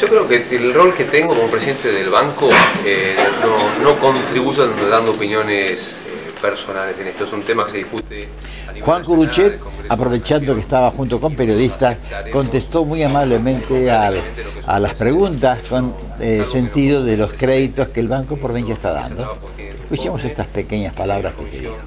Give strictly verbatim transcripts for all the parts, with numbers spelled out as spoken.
Yo creo que el rol que tengo como presidente del banco eh, no, no contribuye dando opiniones eh, personales en esto. Es un tema que se discute a nivel Juan nacional, Curuchet, el Congreso aprovechando que estaba junto con periodistas, contestó muy amablemente al, a las preguntas con eh, sentido de los créditos que el Banco Provincia está dando. Escuchemos estas pequeñas palabras que se dijo.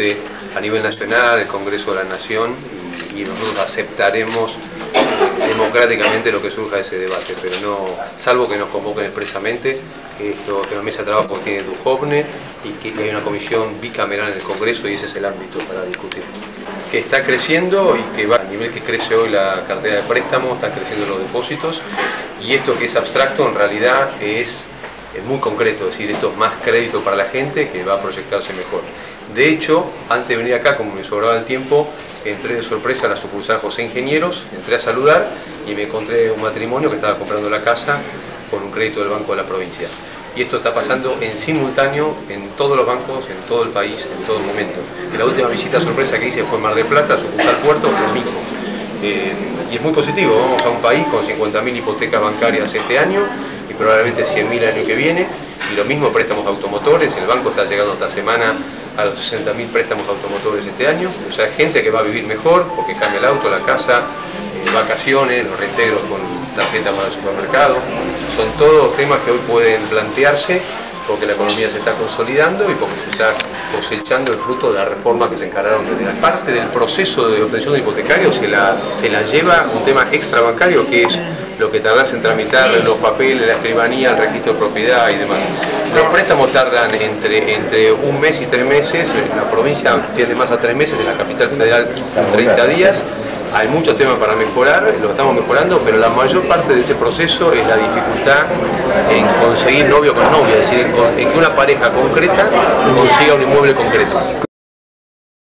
A nivel nacional, el Congreso de la Nación, y, y nosotros aceptaremos democráticamente lo que surja de ese debate, pero no, salvo que nos convoquen expresamente, que esto, que la mesa de trabajo tiene Duhovne y que hay una comisión bicameral en el Congreso y ese es el ámbito para discutir. Que está creciendo y que va a nivel que crece hoy la cartera de préstamos, están creciendo los depósitos y esto que es abstracto en realidad es, es muy concreto, es decir, esto es más crédito para la gente que va a proyectarse mejor. De hecho, antes de venir acá, como me sobraba el tiempo, entré de sorpresa a la sucursal José Ingenieros, entré a saludar y me encontré un matrimonio que estaba comprando la casa con un crédito del Banco de la Provincia. Y esto está pasando en simultáneo en todos los bancos, en todo el país, en todo momento. La última visita sorpresa que hice fue en Mar del Plata, sucursal Puerto, lo mismo. Eh, y es muy positivo, vamos a un país con cincuenta mil hipotecas bancarias este año y probablemente cien mil el año que viene. Y lo mismo préstamos automotores, el banco está llegando esta semana a los sesenta mil préstamos automotores este año, o sea, gente que va a vivir mejor porque cambia el auto, la casa, eh, vacaciones, los reintegros con tarjeta para el supermercado, son todos temas que hoy pueden plantearse porque la economía se está consolidando y porque se está cosechando el fruto de la reforma que se encargaron desde la parte del proceso de obtención de hipotecario se la, se la lleva un tema extrabancario que es lo que tardás en tramitar los papeles, la escribanía, el registro de propiedad y demás. Los préstamos tardan entre, entre un mes y tres meses, en la provincia tiende más a tres meses, en la capital federal treinta días. Hay muchos temas para mejorar, lo estamos mejorando, pero la mayor parte de ese proceso es la dificultad en conseguir novio con novia, es decir, en, en que una pareja concreta consiga un inmueble concreto.